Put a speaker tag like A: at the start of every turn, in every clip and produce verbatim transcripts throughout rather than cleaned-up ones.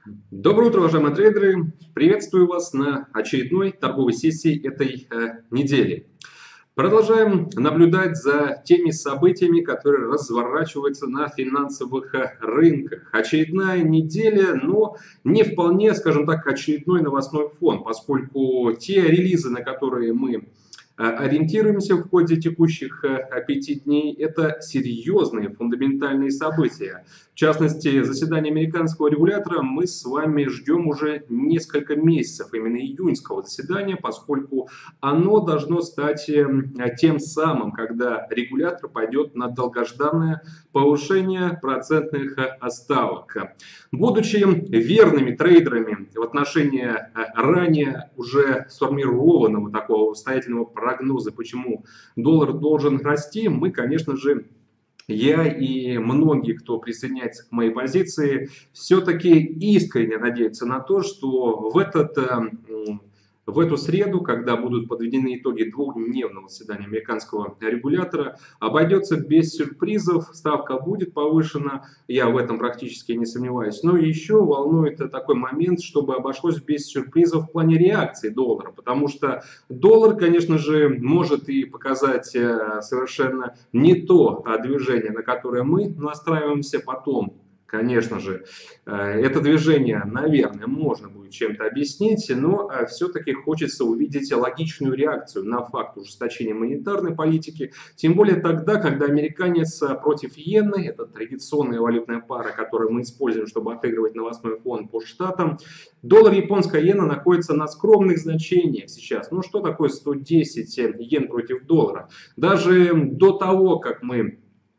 A: Доброе утро, уважаемые трейдеры! Приветствую вас на очередной торговой сессии этой э, недели. Продолжаем наблюдать за теми событиями, которые разворачиваются на финансовых э, рынках. Очередная неделя, но не вполне, скажем так, очередной новостной фон, поскольку те релизы, на которые мы ориентируемся в ходе текущих пяти дней, это серьезные фундаментальные события. В частности, заседание американского регулятора мы с вами ждем уже несколько месяцев, именно июньского заседания, поскольку оно должно стать тем самым, когда регулятор пойдет на долгожданное повышение процентных ставок. Будучи верными трейдерами в отношении ранее уже сформированного такого обстоятельного прогноза, почему доллар должен расти, мы, конечно же, я и многие, кто присоединяется к моей позиции, все-таки искренне надеются на то, что в этот В эту среду, когда будут подведены итоги двухдневного заседания американского регулятора, обойдется без сюрпризов, ставка будет повышена, я в этом практически не сомневаюсь. Но еще волнует такой момент, чтобы обошлось без сюрпризов в плане реакции доллара, потому что доллар, конечно же, может и показать совершенно не то движение, на которое мы настраиваемся потом. Конечно же, это движение, наверное, можно будет чем-то объяснить, но все-таки хочется увидеть логичную реакцию на факт ужесточения монетарной политики, тем более тогда, когда американец против иены, это традиционная валютная пара, которую мы используем, чтобы отыгрывать новостной фон по штатам, доллар японская иена находится на скромных значениях сейчас. Ну что такое сто десять йен против доллара? Даже до того, как мы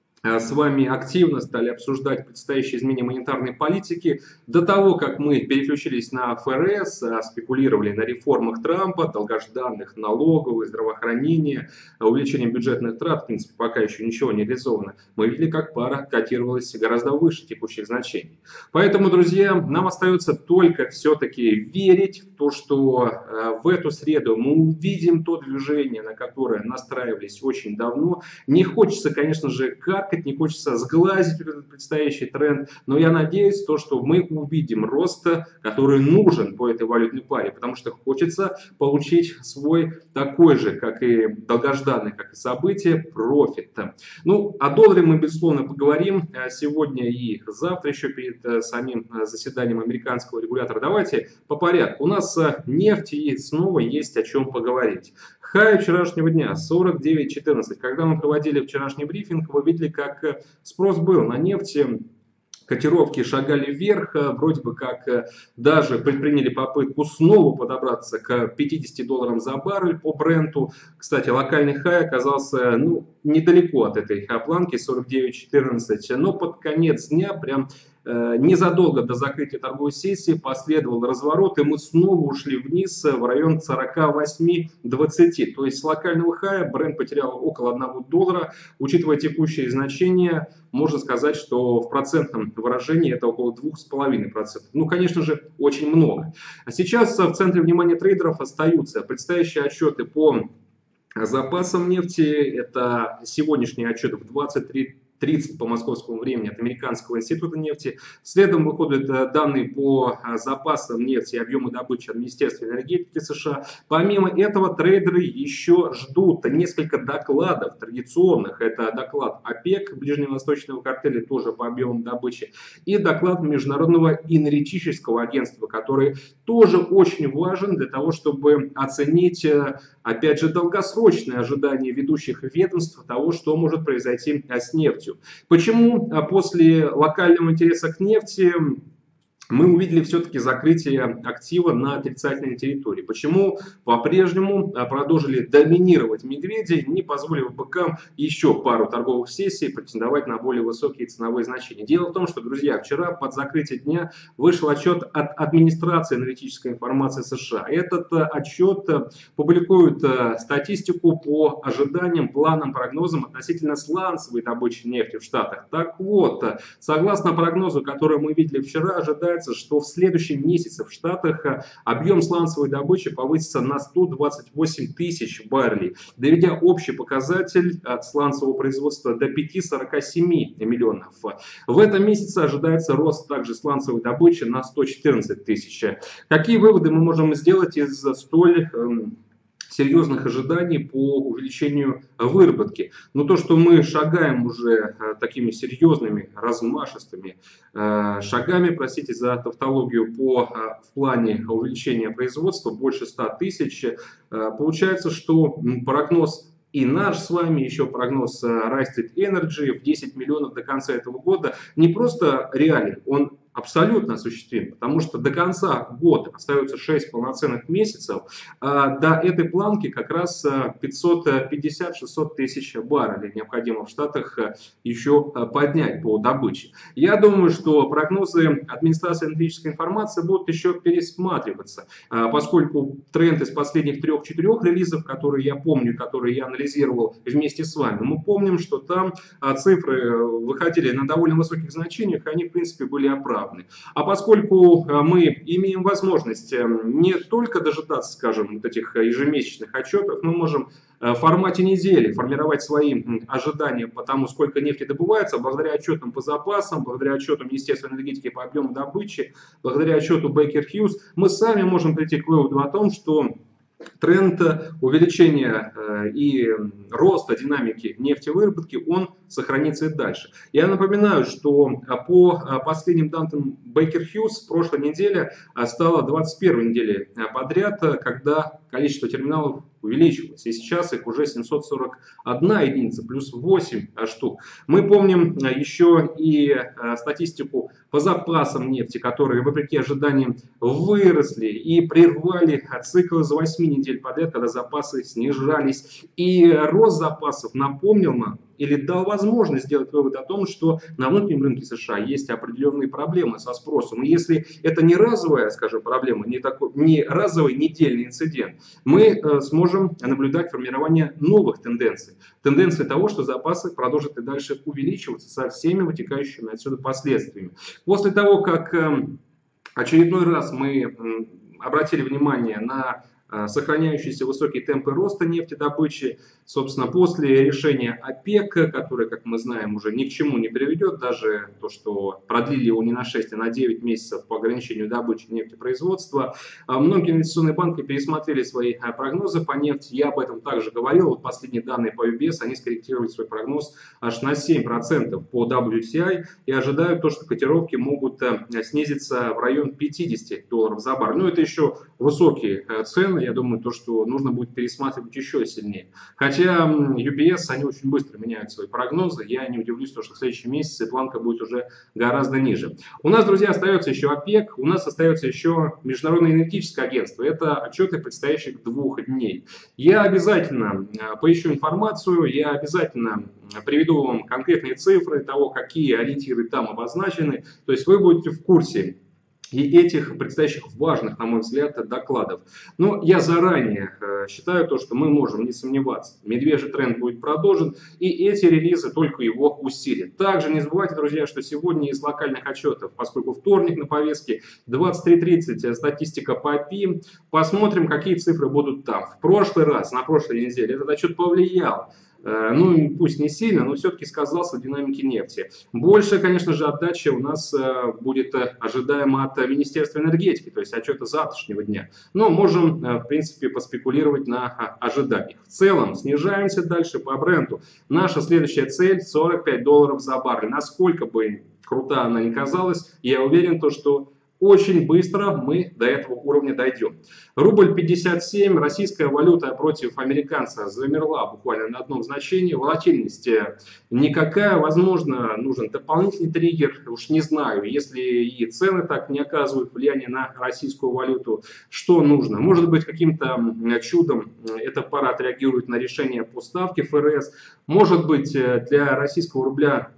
A: с вами активно стали обсуждать предстоящие изменения монетарной политики, до того, как мы переключились на эф эр эс, спекулировали на реформах Трампа, долгожданных налоговых, здравоохранения, увеличением бюджетных трат, в принципе, пока еще ничего не реализовано, мы видели, как пара котировалась гораздо выше текущих значений. Поэтому, друзья, нам остается только все-таки верить в то, что в эту среду мы увидим то движение, на которое настраивались очень давно. Не хочется, конечно же, каркать, не хочется сглазить этот предстоящий тренд, но я надеюсь, то, что мы увидим рост, который нужен по этой валютной паре, потому что хочется получить свой такой же, как и долгожданный, как и событие, профит. Ну, о долларе мы, безусловно, поговорим сегодня и завтра еще перед самим заседанием американского регулятора. Давайте по порядку. У нас нефть и снова есть о чем поговорить. Хай вчерашнего дня сорок девять четырнадцать. Когда мы проводили вчерашний брифинг, вы видели, как спрос был на нефть. Котировки шагали вверх, вроде бы как даже предприняли попытку снова подобраться к пятидесяти долларам за баррель по бренту. Кстати, локальный хай оказался ну, недалеко от этой планки сорок девять четырнадцать, но под конец дня прям незадолго до закрытия торговой сессии последовал разворот, и мы снова ушли вниз в район сорок восемь двадцать. То есть с локального хая бренд потерял около одного доллара. Учитывая текущие значения, можно сказать, что в процентном выражении это около двух с половиной процентов. Ну, конечно же, очень много. А сейчас в центре внимания трейдеров остаются предстоящие отчеты по запасам нефти. Это сегодняшний отчет в двадцать три тридцать по московскому времени от Американского института нефти. Следом выходят данные по запасам нефти и объему добычи от Министерства энергетики США. Помимо этого, трейдеры еще ждут несколько докладов традиционных. Это доклад ОПЕК, Ближневосточного картеля, тоже по объемам добычи, и доклад Международного энергетического агентства, который тоже очень важен для того, чтобы оценить, опять же, долгосрочные ожидания ведущих ведомств того, что может произойти с нефтью. Почему после локального интереса к нефти мы увидели все-таки закрытие актива на отрицательной территории? Почему по-прежнему продолжили доминировать медведи, не позволив быкам еще пару торговых сессий претендовать на более высокие ценовые значения? Дело в том, что, друзья, вчера под закрытие дня вышел отчет от администрации аналитической информации США. Этот отчет публикует статистику по ожиданиям, планам, прогнозам относительно сланцевой добычи нефти в Штатах. Так вот, согласно прогнозу, который мы видели вчера, ожидается ожидается, что в следующем месяце в Штатах объем сланцевой добычи повысится на сто двадцать восемь тысяч баррелей, доведя общий показатель от сланцевого производства до пятисот сорока семи миллионов. В этом месяце ожидается рост также сланцевой добычи на сто четырнадцать тысяч. Какие выводы мы можем сделать из столь серьезных ожиданий по увеличению выработки? Но то, что мы шагаем уже такими серьезными, размашистыми шагами, простите за тавтологию, по в плане увеличения производства больше ста тысяч, получается, что прогноз и наш с вами, еще прогноз Rise Street Energy в десять миллионов до конца этого года не просто реален, он абсолютно осуществим, потому что до конца года остается шесть полноценных месяцев, а до этой планки как раз пятьсот пятьдесят — шестьсот тысяч баррелей необходимо в Штатах еще поднять по добыче. Я думаю, что прогнозы администрации энергетической информации будут еще пересматриваться, поскольку тренд из последних трех-четырех релизов, которые я помню, которые я анализировал вместе с вами, мы помним, что там цифры выходили на довольно высоких значениях, они в принципе были оправданы. А поскольку мы имеем возможность не только дожидаться, скажем, вот этих ежемесячных отчетов, мы можем в формате недели формировать свои ожидания по тому, сколько нефти добывается, благодаря отчетам по запасам, благодаря отчетам Министерства энергетики по объему добычи, благодаря отчету Baker Hughes, мы сами можем прийти к выводу о том, что тренд увеличения и роста динамики нефтевыработки, он сохранится и дальше. Я напоминаю, что по последним данным Baker Hughes в прошлой неделе стала двадцать первой неделей подряд, когда количество терминалов увеличивалось. И сейчас их уже семьсот сорок одна единица, плюс восемь штук. Мы помним еще и статистику по запасам нефти, которые, вопреки ожиданиям, выросли и прервали цикл за восемь недель подряд, когда запасы снижались. И рост запасов напомнил нам или дал возможность сделать вывод о том, что на внутреннем рынке США есть определенные проблемы со спросом. И если это не разовая, скажем, проблема, не, такой, не разовый недельный инцидент, мы э, сможем наблюдать формирование новых тенденций. Тенденции того, что запасы продолжат и дальше увеличиваться со всеми вытекающими отсюда последствиями. После того, как э, очередной раз мы э, обратили внимание на сохраняющиеся высокие темпы роста нефтедобычи, собственно, после решения ОПЕК, которое, как мы знаем, уже ни к чему не приведет, даже то, что продлили его не на шесть, а на девять месяцев по ограничению добычи нефтепроизводства, многие инвестиционные банки пересмотрели свои прогнозы по нефти. Я об этом также говорил. Вот последние данные по ю би эс, они скорректировали свой прогноз аж на семь процентов по дабл ю ти ай и ожидают то, что котировки могут снизиться в район пятидесяти долларов за баррель. Но это еще высокие цены. Я думаю, то, что нужно будет пересматривать еще сильнее. Хотя ю би эс, они очень быстро меняют свои прогнозы. Я не удивлюсь, что в следующем месяце планка будет уже гораздо ниже. У нас, друзья, остается еще ОПЕК, у нас остается еще Международное энергетическое агентство. Это отчеты предстоящих двух дней. Я обязательно поищу информацию, я обязательно приведу вам конкретные цифры того, какие ориентиры там обозначены. То есть вы будете в курсе и этих предстоящих важных, на мой взгляд, докладов. Но я заранее э, считаю то, что мы можем не сомневаться. Медвежий тренд будет продолжен, и эти релизы только его усилят. Также не забывайте, друзья, что сегодня из локальных отчетов, поскольку вторник на повестке, двадцать три тридцать статистика по эй пи и, посмотрим, какие цифры будут там. В прошлый раз, на прошлой неделе, этот отчет повлиял. Ну, пусть не сильно, но все-таки сказался в динамике нефти. Больше, конечно же, отдача у нас будет ожидаема от Министерства энергетики, то есть отчета завтрашнего дня. Но можем, в принципе, поспекулировать на ожиданиях. В целом, снижаемся дальше по бренду. Наша следующая цель сорок пять долларов за баррель. Насколько бы крута она ни казалась, я уверен, то, что очень быстро мы до этого уровня дойдем. Рубль пятьдесят семь, российская валюта против американца замерла буквально на одном значении. Волатильность никакая, возможно, нужен дополнительный триггер, уж не знаю, если и цены так не оказывают влияния на российскую валюту, что нужно? Может быть, каким-то чудом эта пара отреагирует на решение по ставке эф эр эс, может быть, для российского рубля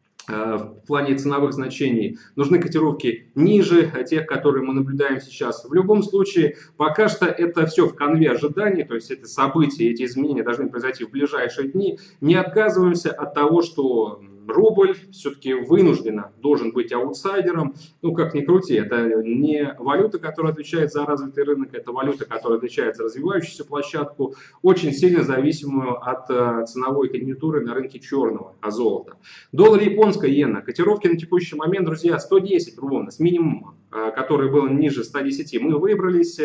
A: в плане ценовых значений нужны котировки ниже тех, которые мы наблюдаем сейчас. В любом случае, пока что это все в конве ожиданий, то есть это события, эти изменения должны произойти в ближайшие дни. Не отказываемся от того, что рубль все-таки вынужденно должен быть аутсайдером. Ну, как ни крути, это не валюта, которая отвечает за развитый рынок, это валюта, которая отвечает за развивающуюся площадку, очень сильно зависимую от ценовой конъюнктуры на рынке черного золота. Доллар, японская иена. Котировки на текущий момент, друзья, сто десять ровно, с минимума, который был ниже ста десяти, мы выбрались.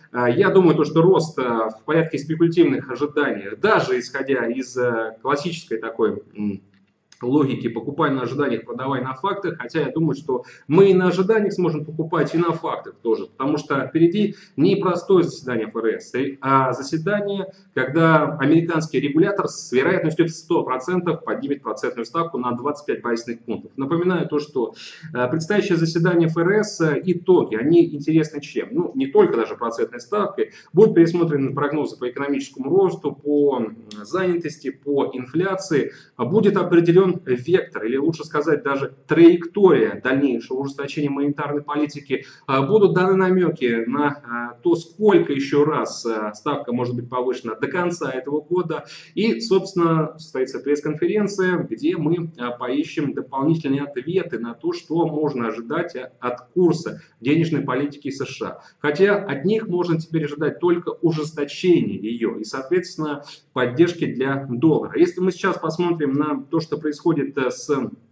A: Я думаю, то, что рост в порядке спекулятивных ожиданий, даже исходя из классической такой логики «покупай на ожиданиях, продавай на фактах», хотя я думаю, что мы и на ожиданиях сможем покупать, и на фактах тоже, потому что впереди не простое заседание эф эр эс, а заседание, когда американский регулятор с вероятностью в сто процентов поднимет процентную ставку на двадцать пять базисных пунктов. Напоминаю то, что предстоящее заседание эф эр эс, итоги, они интересны чем? Ну, не только даже процентной ставкой, будут пересмотрены прогнозы по экономическому росту, по занятости, по инфляции, будет определен вектор, или лучше сказать даже траектория дальнейшего ужесточения монетарной политики, будут даны намеки на то, сколько еще раз ставка может быть повышена до конца этого года. И, собственно, состоится пресс-конференция, где мы поищем дополнительные ответы на то, что можно ожидать от курса денежной политики США. Хотя от них можно теперь ожидать только ужесточения ее и, соответственно, поддержки для доллара. Если мы сейчас посмотрим на то, что происходит с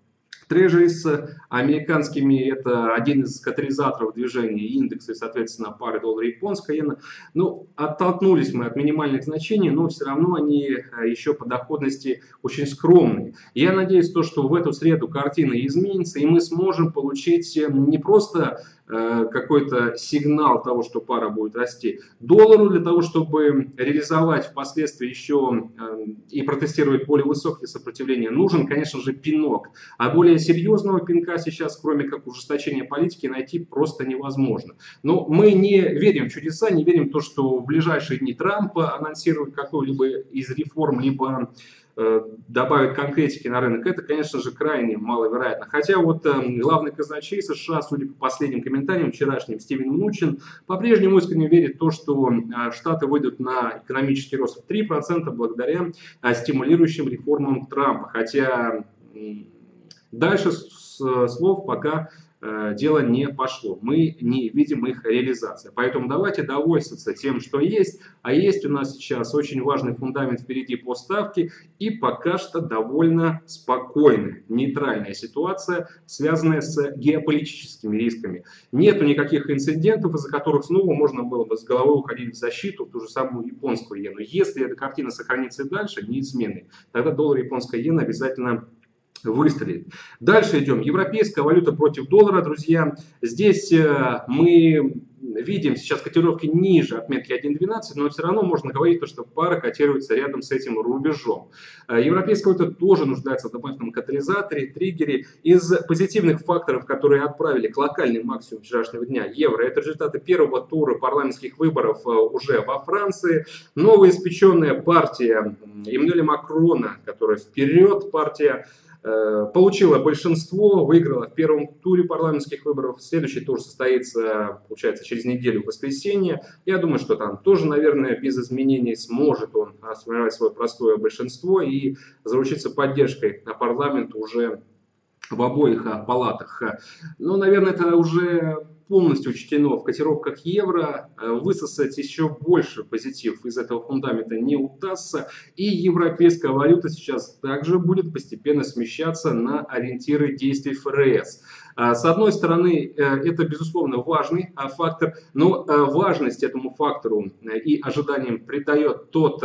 A: трежерис американскими, это один из катализаторов движения индекса и, соответственно, пары доллар-японская иена. Ну, оттолкнулись мы от минимальных значений, но все равно они еще по доходности очень скромные. Я надеюсь, то, что в эту среду картина изменится, и мы сможем получить не просто какой-то сигнал того, что пара будет расти. Доллару для того, чтобы реализовать впоследствии еще и протестировать более высокие сопротивления, нужен, конечно же, пинок. А более серьезного пинка сейчас, кроме как ужесточения политики, найти просто невозможно. Но мы не верим в чудеса, не верим в то, что в ближайшие дни Трамп анонсирует какую-либо из реформ, либо добавить конкретики на рынок, это, конечно же, крайне маловероятно. Хотя вот э, главный казначей США, судя по последним комментариям вчерашним, Стивен Мнучин, по-прежнему искренне верит в то, что э, Штаты выйдут на экономический рост в три процента благодаря э, стимулирующим реформам Трампа. Хотя э, дальше с, с слов пока э, дело не пошло. Мы не видим их реализации. Поэтому давайте довольствоваться тем, что есть. А есть у нас сейчас очень важный фундамент впереди по ставке. И пока что довольно спокойная, нейтральная ситуация, связанная с геополитическими рисками. Нету никаких инцидентов, из-за которых снова можно было бы с головой уходить в защиту, в ту же самую японскую иену. Если эта картина сохранится и дальше, неизменной, тогда доллар-японская иена обязательно выстрелит. Дальше идем. Европейская валюта против доллара, друзья. Здесь э, мы видим сейчас котировки ниже отметки один двенадцать, но все равно можно говорить, что пара котируется рядом с этим рубежом. Европейская валюта тоже нуждается в дополнительном катализаторе, триггере. Из позитивных факторов, которые отправили к локальным максимуму вчерашнего дня евро, это результаты первого тура парламентских выборов уже во Франции. Новоиспеченная партия Эммануэля Макрона, которая вперед, партия получила большинство, выиграла в первом туре парламентских выборов. Следующий тур состоится, получается, через неделю в воскресенье. Я думаю, что там тоже, наверное, без изменений сможет он сформировать свое простое большинство и заручиться поддержкой на парламент уже в обоих палатах. Но, наверное, это уже полностью учтено в котировках евро. Высосать еще больше позитив из этого фундамента не удастся. И европейская валюта сейчас также будет постепенно смещаться на ориентиры действий эф эр эс. С одной стороны, это, безусловно, важный фактор, но важность этому фактору и ожиданиям придает тот,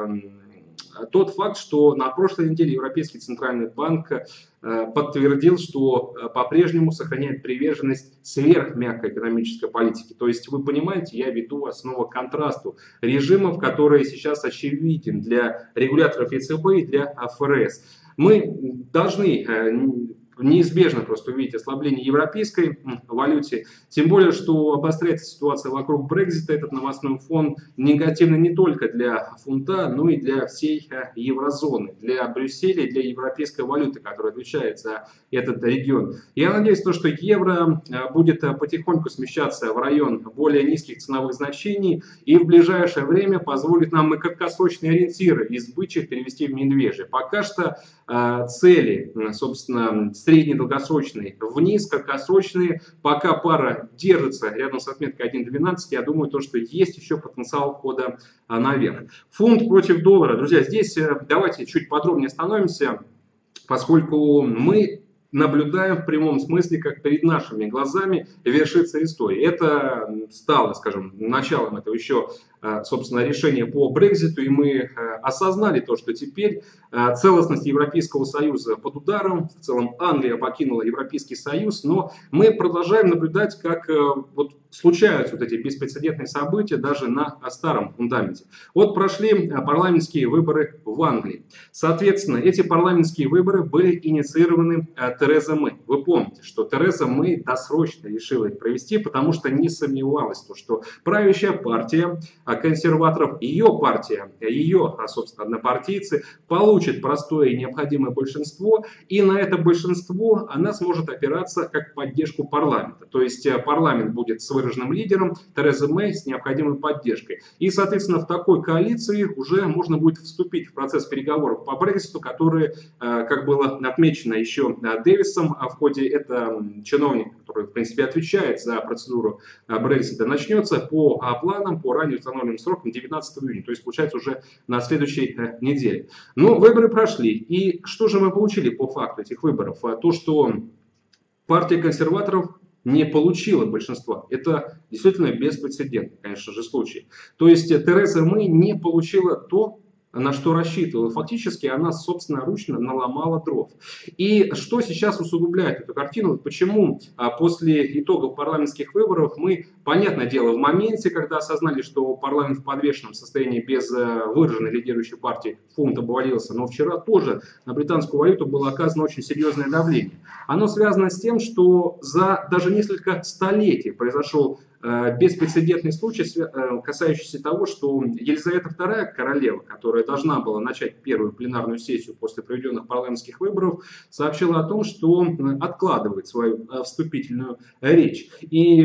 A: тот факт, что на прошлой неделе Европейский центральный банк подтвердил, что по-прежнему сохраняет приверженность сверхмягкой экономической политике. То есть, вы понимаете, я веду вас снова к контрасту режимов, который сейчас очевиден для регуляторов е цэ бэ и для эф эр эс. Мы должны неизбежно просто увидеть ослабление европейской валюте, тем более, что обостряется ситуация вокруг Брексита, этот новостной фон негативный не только для фунта, но и для всей еврозоны, для Брюсселя, для европейской валюты, которая отвечает за этот регион. Я надеюсь, что евро будет потихоньку смещаться в район более низких ценовых значений и в ближайшее время позволит нам и краткосрочные ориентиры из бычьих перевести в медвежьи. Пока что цели, собственно, средние, долгосрочные вниз, краткосрочные, пока пара держится рядом с отметкой один двенадцать, я думаю, то, что есть еще потенциал входа наверх. Фунт против доллара. Друзья, здесь давайте чуть подробнее остановимся, поскольку мы наблюдаем в прямом смысле, как перед нашими глазами вершится история. Это стало, скажем, началом этого еще, собственно, решения по Брекситу, и мы осознали то, что теперь целостность Европейского Союза под ударом, в целом Англия покинула Европейский Союз, но мы продолжаем наблюдать, как вот случаются вот эти беспрецедентные события даже на старом фундаменте. Вот прошли парламентские выборы в Англии. Соответственно, эти парламентские выборы были инициированы Терезой Мэй. Вы помните, что Тереза Мэй досрочно решила их провести, потому что не сомневалась, что правящая партия консерваторов, ее партия, ее, собственно, однопартийцы, получит простое и необходимое большинство, и на это большинство она сможет опираться как поддержку парламента. То есть парламент будет с выраженным лидером, Тереза Мэй с необходимой поддержкой. И, соответственно, в такой коалиции уже можно будет вступить в процесс переговоров по Брекситу, которые, как было отмечено еще Дэвисом, в ходе это чиновник, который, в принципе, отвечает за процедуру Брексита, начнется по планам, по ранее установленным срокам девятнадцатого июня, то есть, получается, уже на следующей неделе. Но выборы прошли, и что же мы получили по факту этих выборов? То, что партия консерваторов не получила большинства. Это действительно беспрецедентный, конечно же, случай. То есть Тереза Мэй не получила то, на что рассчитывала. Фактически она собственноручно наломала дров. И что сейчас усугубляет эту картину? Почему после итогов парламентских выборов мы, понятное дело, в моменте, когда осознали, что парламент в подвешенном состоянии без выраженной лидирующей партии, фунт обвалился, но вчера тоже на британскую валюту было оказано очень серьезное давление. Оно связано с тем, что за даже несколько столетий произошел беспрецедентный случай, касающийся того, что Елизавета вторая, королева, которая должна была начать первую пленарную сессию после проведенных парламентских выборов, сообщила о том, что откладывает свою вступительную речь. И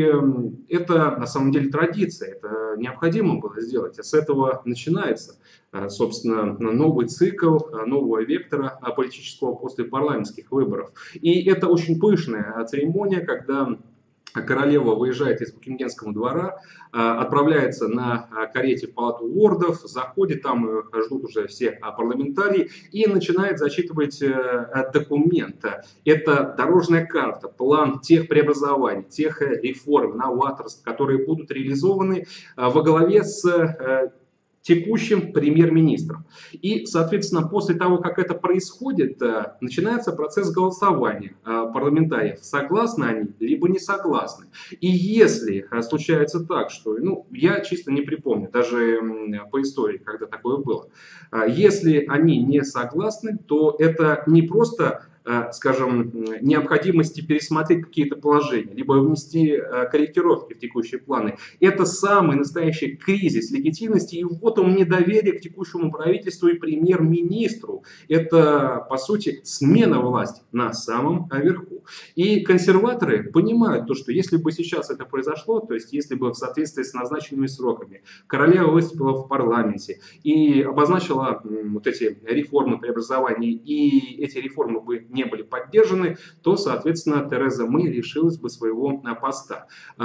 A: это на самом деле традиция, это необходимо было сделать. С этого начинается, собственно, новый цикл, нового вектора политического после парламентских выборов. И это очень пышная церемония, когда королева выезжает из Букингемского двора, отправляется на карете в палату лордов, заходит, там ждут уже все парламентарии и начинает зачитывать документ. Это дорожная карта, план тех преобразований, тех реформ, новаторств, которые будут реализованы во главе с текущим премьер-министром. И, соответственно, после того, как это происходит, начинается процесс голосования парламентариев. Согласны они, либо не согласны. И если случается так, что, ну, я чисто не припомню, даже по истории, когда такое было, если они не согласны, то это не просто, скажем, необходимости пересмотреть какие-то положения, либо внести корректировки в текущие планы. Это самый настоящий кризис легитимности и вот он недоверие к текущему правительству и премьер-министру. Это, по сути, смена власти на самом верху. И консерваторы понимают то, что если бы сейчас это произошло, то есть если бы в соответствии с назначенными сроками королева выступила в парламенте и обозначила вот эти реформы преобразований, и эти реформы бы не были поддержаны, то, соответственно, Тереза Мэй лишилась бы своего поста.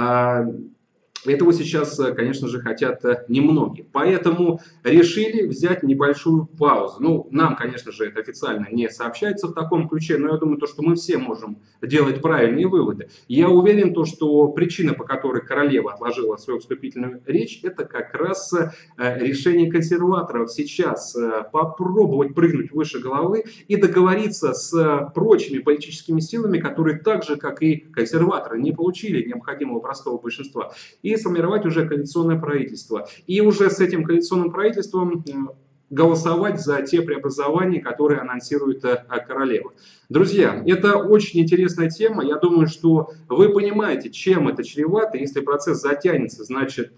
A: Этого сейчас, конечно же, хотят немногие. Поэтому решили взять небольшую паузу. Ну, нам, конечно же, это официально не сообщается в таком ключе, но я думаю, то, что мы все можем делать правильные выводы. Я уверен, то, что причина, по которой королева отложила свою вступительную речь, это как раз решение консерваторов сейчас попробовать прыгнуть выше головы и договориться с прочими политическими силами, которые так же, как и консерваторы, не получили необходимого простого большинства. И сформировать уже коалиционное правительство. И уже с этим коалиционным правительством голосовать за те преобразования, которые анонсирует королева. Друзья, это очень интересная тема. Я думаю, что вы понимаете, чем это чревато. Если процесс затянется, значит,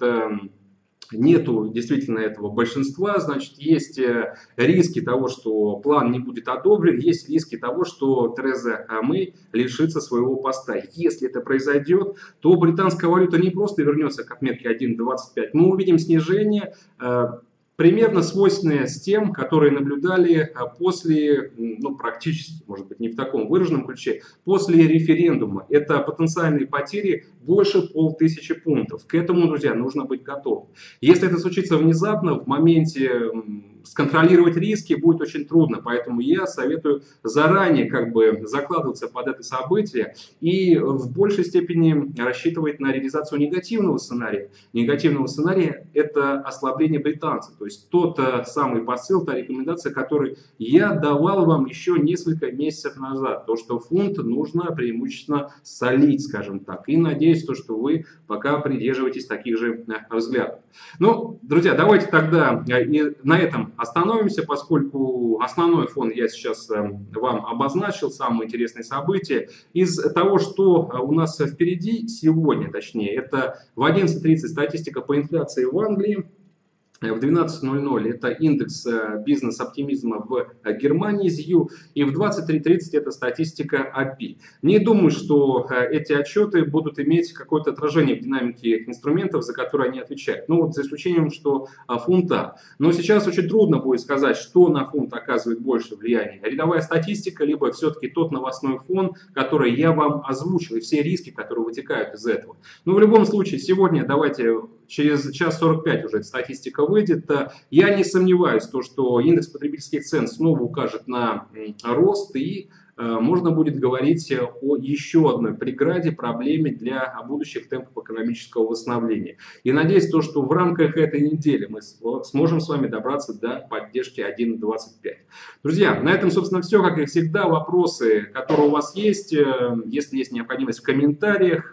A: нету действительно этого большинства, значит, есть риски того, что план не будет одобрен, есть риски того, что Тереза Мэй лишится своего поста. Если это произойдет, то британская валюта не просто вернется к отметке один двадцать пять, мы увидим снижение примерно свойственные с тем, которые наблюдали после, ну, практически, может быть, не в таком выраженном ключе, после референдума. Это потенциальные потери больше полтысячи пунктов. К этому, друзья, нужно быть готовым. Если это случится внезапно, в моменте сконтролировать риски будет очень трудно. Поэтому я советую заранее как бы закладываться под это событие и в большей степени рассчитывать на реализацию негативного сценария. Негативного сценария – это ослабление британцев. То есть тот самый посыл, та рекомендация, которую я давал вам еще несколько месяцев назад. То, что фунт нужно преимущественно солить, скажем так. И надеюсь, то, что вы пока придерживаетесь таких же взглядов. Ну, друзья, давайте тогда и на этом остановимся, поскольку основной фон я сейчас вам обозначил, самые интересные события. Из того, что у нас впереди сегодня, точнее, это в одиннадцать тридцать статистика по инфляции в Англии. В двенадцать ноль ноль это индекс бизнес-оптимизма в Германии ЗИУ, и в двадцать три тридцать это статистика АПИ. Не думаю, что эти отчеты будут иметь какое-то отражение в динамике инструментов, за которые они отвечают. Ну вот за исключением, что фунта. Но сейчас очень трудно будет сказать, что на фунт оказывает больше влияния. Рядовая статистика, либо все-таки тот новостной фон, который я вам озвучил, и все риски, которые вытекают из этого. Но в любом случае, сегодня давайте через час сорок пять уже эта статистика выйдет. Я не сомневаюсь, то, что индекс потребительских цен снова укажет на рост, и можно будет говорить о еще одной преграде, проблеме для будущих темпов экономического восстановления. И надеюсь, то, что в рамках этой недели мы сможем с вами добраться до поддержки один двадцать пять. Друзья, на этом, собственно, все. Как и всегда, вопросы, которые у вас есть, если есть необходимость в комментариях,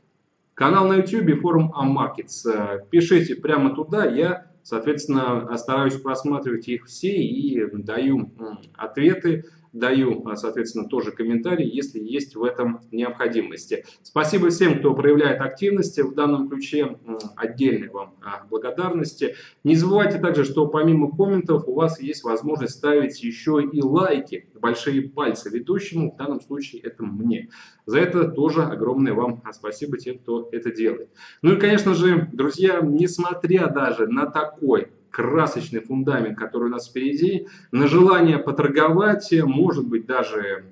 A: канал на YouTube, форум Ammarkets. Пишите прямо туда, я, соответственно, стараюсь просматривать их все и даю ответы, даю, соответственно, тоже комментарии, если есть в этом необходимости. Спасибо всем, кто проявляет активность в данном ключе. Отдельной вам благодарности. Не забывайте также, что помимо комментов у вас есть возможность ставить еще и лайки, большие пальцы ведущему, в данном случае это мне. За это тоже огромное вам спасибо тем, кто это делает. Ну и, конечно же, друзья, несмотря даже на такой красочный фундамент, который у нас впереди, на желание поторговать, может быть даже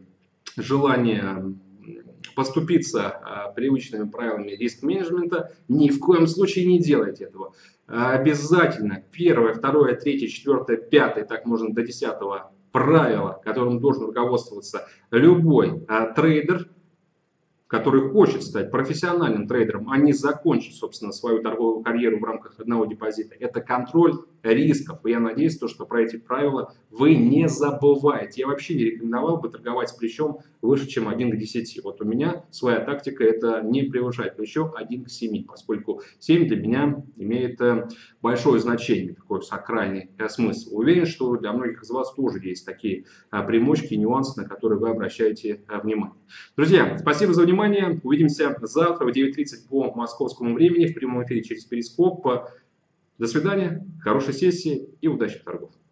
A: желание поступиться привычными правилами риск-менеджмента, ни в коем случае не делайте этого. Обязательно первое, второе, третье, четвертое, пятое, так можно до десятого правила, которым должен руководствоваться любой трейдер, который хочет стать профессиональным трейдером, а не закончить, собственно, свою торговую карьеру в рамках одного депозита. Это контроль рисков. И я надеюсь, то, что про эти правила вы не забываете. Я вообще не рекомендовал бы торговать с плечом выше, чем один к десяти. Вот у меня своя тактика — это не превышать плечо один к семи, поскольку семь для меня имеет большое значение, такой сакральный смысл. Уверен, что для многих из вас тоже есть такие примочки, нюансы, на которые вы обращаете внимание. Друзья, спасибо за внимание. Увидимся завтра в девять тридцать по московскому времени в прямом эфире через Перископ. До свидания, хорошей сессии и удачных торгов.